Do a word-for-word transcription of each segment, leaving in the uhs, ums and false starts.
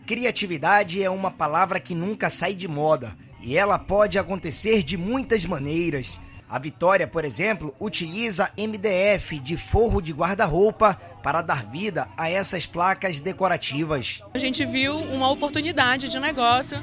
Criatividade é uma palavra que nunca sai de moda e ela pode acontecer de muitas maneiras. A Vitória, por exemplo, utiliza M D F de forro de guarda-roupa para dar vida a essas placas decorativas. A gente viu uma oportunidade de negócio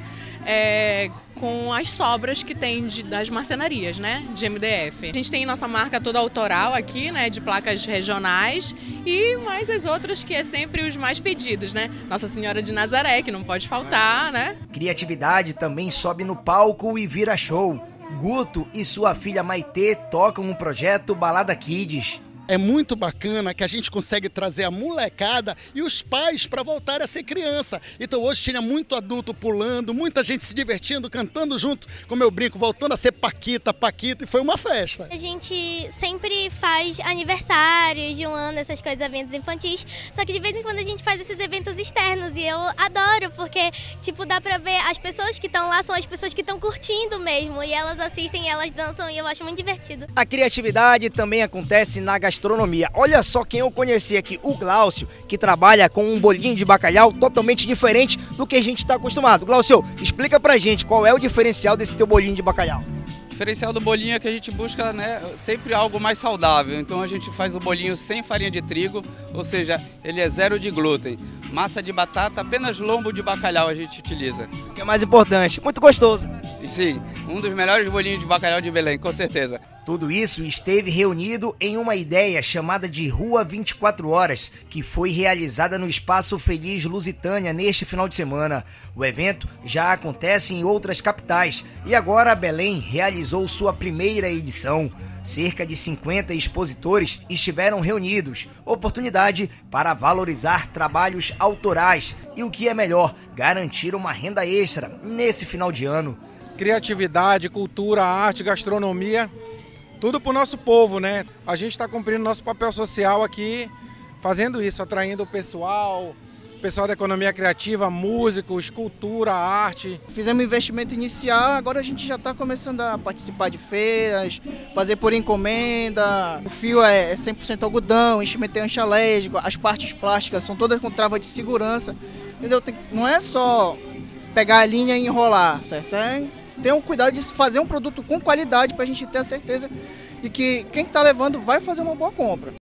é, com as sobras que tem de, das marcenarias, né, de M D F. A gente tem nossa marca toda autoral aqui, né, de placas regionais e mais as outras que é sempre os mais pedidos, né? Nossa Senhora de Nazaré, que não pode faltar, né? Criatividade também sobe no palco e vira show. Guto e sua filha Maitê tocam o projeto Balada Kids. É muito bacana que a gente consegue trazer a molecada e os pais para voltar a ser criança. Então hoje tinha muito adulto pulando, muita gente se divertindo, cantando junto, como eu brinco, voltando a ser Paquita, Paquita, e foi uma festa. A gente sempre faz aniversários de um ano, essas coisas, eventos infantis, só que de vez em quando a gente faz esses eventos externos e eu adoro, porque tipo, dá pra ver as pessoas que estão lá, são as pessoas que estão curtindo mesmo, e elas assistem, elas dançam e eu acho muito divertido. A criatividade também acontece na gastronomia. Gastronomia. Olha só quem eu conheci aqui, o Glaucio, que trabalha com um bolinho de bacalhau totalmente diferente do que a gente está acostumado. Glaucio, explica pra gente qual é o diferencial desse teu bolinho de bacalhau. O diferencial do bolinho é que a gente busca, né, sempre algo mais saudável, então a gente faz o bolinho sem farinha de trigo, ou seja, ele é zero de glúten. Massa de batata, apenas lombo de bacalhau a gente utiliza. O que é mais importante, muito gostoso. E sim, um dos melhores bolinhos de bacalhau de Belém, com certeza. Tudo isso esteve reunido em uma ideia chamada de Rua vinte e quatro horas, que foi realizada no Espaço Feliz Lusitânia neste final de semana. O evento já acontece em outras capitais e agora Belém realizou sua primeira edição. Cerca de cinquenta expositores estiveram reunidos, oportunidade para valorizar trabalhos autorais e, o que é melhor, garantir uma renda extra nesse final de ano. Criatividade, cultura, arte, gastronomia, tudo para o nosso povo, né? A gente está cumprindo nosso papel social aqui, fazendo isso, atraindo o pessoal, o pessoal da economia criativa, músicos, cultura, arte. Fizemos um investimento inicial, agora a gente já está começando a participar de feiras, fazer por encomenda. O fio é cem por cento algodão, o enchimento é antialérgico, as partes plásticas são todas com trava de segurança, entendeu? Tem, não é só pegar a linha e enrolar, certo? É ter um cuidado de fazer um produto com qualidade para a gente ter a certeza de que quem está levando vai fazer uma boa compra.